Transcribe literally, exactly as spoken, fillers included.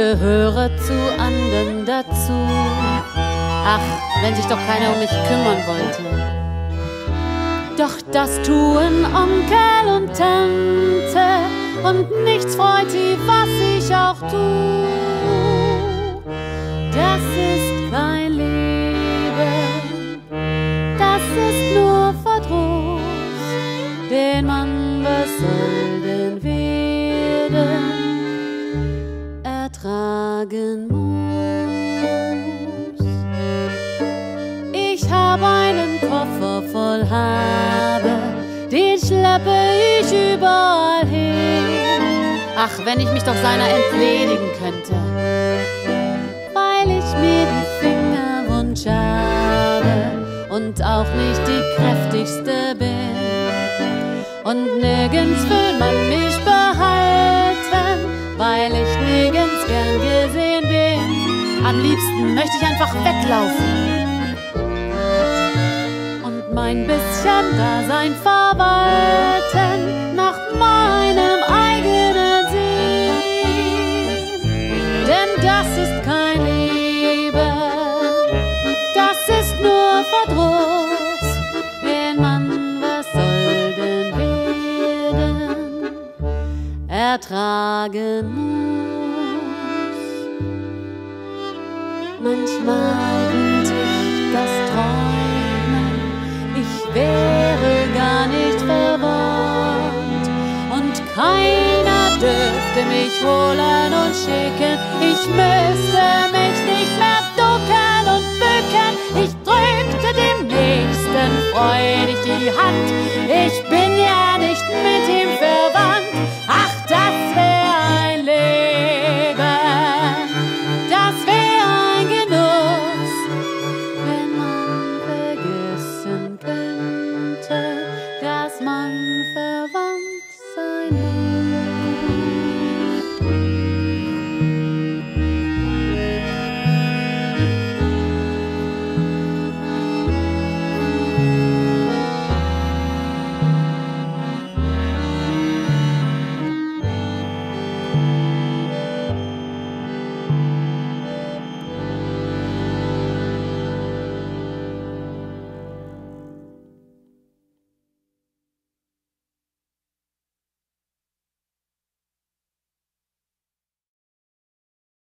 gehöre zu anderen dazu. Ach, wenn sich doch keiner um mich kümmern wollte. Doch das tun Onkel und Tante, und nichts freut sie, was ich auch tu. Das ist kein Leben, das ist nur Verdruss, den man, was soll denn werden, ertragen muss. Ich hab einen Koffer voll Habe, den schleppe ich überall hin. Ach, wenn ich mich doch seiner entledigen könnte, weil ich mir die Finger wund habe und auch nicht die kräftigste bin. Und nirgends will man mich behalten, weil ich nirgends gern gesehen bin. Am liebsten möchte ich einfach weglaufen und mein bisschen Dasein verwalten nach meinem eigenen Sinn. Denn das ist kein Leben, das ist nur Verdruss, den man, was soll denn werden, ertragen muss. Manchmal wünscht ich das Träumen, ich wäre gar nicht verwandt und keiner dürfte mich holen und schicken, ich müsste mich